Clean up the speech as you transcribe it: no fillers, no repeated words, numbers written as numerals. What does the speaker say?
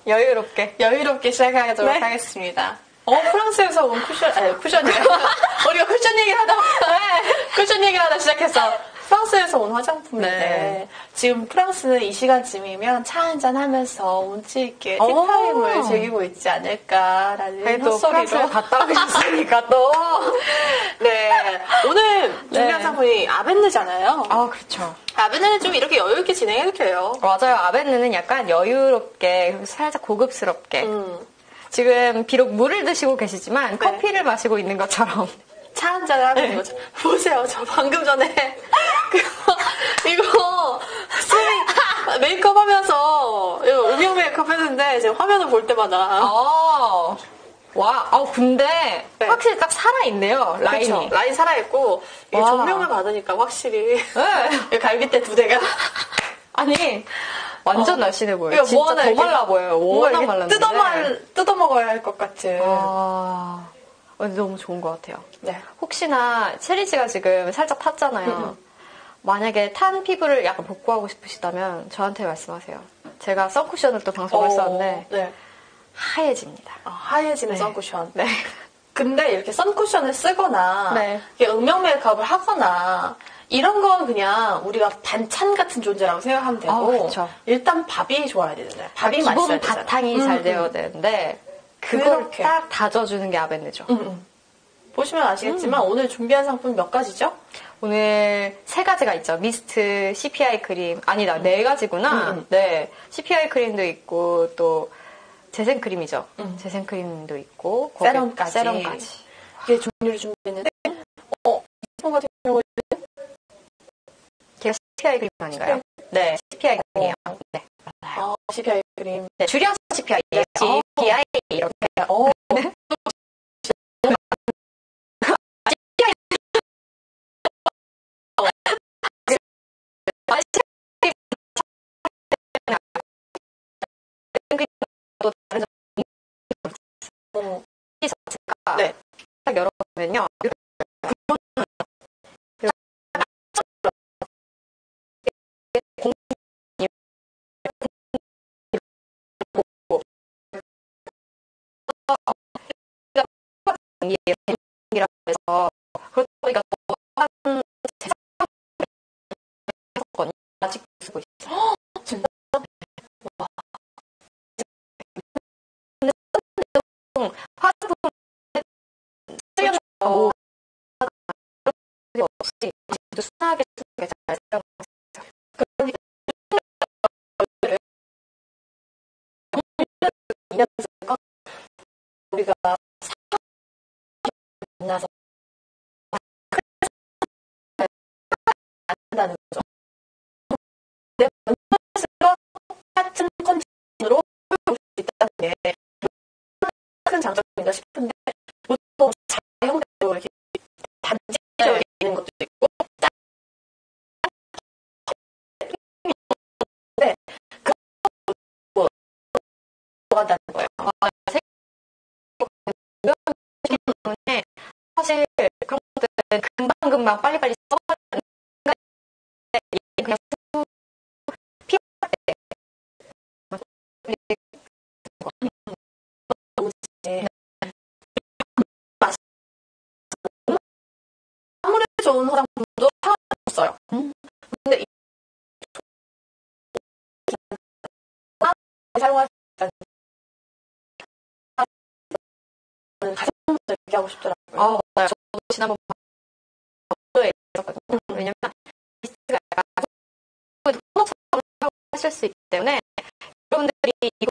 여유롭게 시작하도록 네. 하겠습니다. 프랑스에서 온 쿠션이에요. 우리가 쿠션 얘기를 하다 시작했어. 프랑스에서 온 화장품인데, 네. 지금 프랑스는 이 시간쯤이면 차 한잔 하면서 운치 있게 티타임을 즐기고 있지 않을까라는 또 헛소리로. 프랑스에 갔다 오셨으니까 또. 네. 오늘 준비한 네. 상품이 아벤느잖아요. 그렇죠. 아벤느는 좀 이렇게 여유있게 진행해도 돼요. 맞아요. 아벤느는 약간 여유롭게, 살짝 고급스럽게. 지금 비록 물을 드시고 계시지만 커피를 마시고 있는 것처럼. 차 한잔 하고 있는 거죠. 보세요. 저 방금 전에 이거 메이크업 하면서 음영 메이크업 했는데 지금 화면을 볼 때마다 근데 네. 확실히 딱 살아있네요. 라인이. 그쵸? 라인 살아있고 이게 와. 조명을 받으니까 확실히 네. 갈비뼈 두 대가 아니 완전 날씬해 보여요. 이거 뭐 진짜 하나 더 이렇게 말라 보여요. 워낙 말랐는데. 뜯어먹어야 할 것 같은. 너무 좋은 것 같아요. 네. 혹시나 체리 씨가 지금 살짝 탔잖아요. 만약에 탄 피부를 약간 복구하고 싶으시다면 저한테 말씀하세요. 제가 선쿠션을 또 방송을 했었는데 네. 하얘집니다. 하얘지는 네. 선쿠션. 네. 근데 이렇게 선쿠션을 쓰거나 네. 이렇게 음영 메이크업을 하거나 이런 건 그냥 우리가 반찬 같은 존재라고 생각하면 되고 그렇죠. 일단 밥이 좋아야 되잖아요. 밥이 맛있어야 기본 되잖아요. 바탕이 잘 되어야 되는데 그걸 그렇게. 딱 다져주는 게 아벤느죠. 보시면 아시겠지만 오늘 준비한 상품 몇 가지죠? 오늘 3가지가 있죠. 미스트, CPI 크림. 아니다, 4가지구나. 네. CPI 크림도 있고, 또, 재생크림이죠. 재생크림도 있고, 세럼까지. 이게 종류를 준비했는데, 제품 같은 경우는 걔가 CPI 크림 아닌가요? 네, CPI 크림이에요. 네, 맞아요. CPI 크림. 네, 줄여서 CPI. CPI, 이렇게. 네. 네. 딱 열어보면요. 이라고 해서 그렇다 보니까 한 했었거든요. 아직도 쓰고 있어요. 진짜? 근데 화장품 쓰려고 없이 아직도 순하게 잘 사용하고 있어요. 그러니까 우리가 만나서 안 한다는 거죠. 내 만나서 같은 컨디션으로 볼 수 있다는 게 큰 장점인가 싶은데 보통 자형대로 이렇게 단지되어 있는 것도 있고 네, 그거 들어간다는 거예요. 때문에 사실 그런 것들은 금방금방 빨리빨리 써버리는 그냥 필요할 때 아무리 좋은 화장품도 사용할 수 없어요. 근데 사용할 수 있다는 가장 먼저 얘기하고 싶더라고요. 맞아요. 저도 지난번 방송에 있었거든요. 왜냐면 미스트가 약간 하실 수 있기 때문에 여러분들이 이거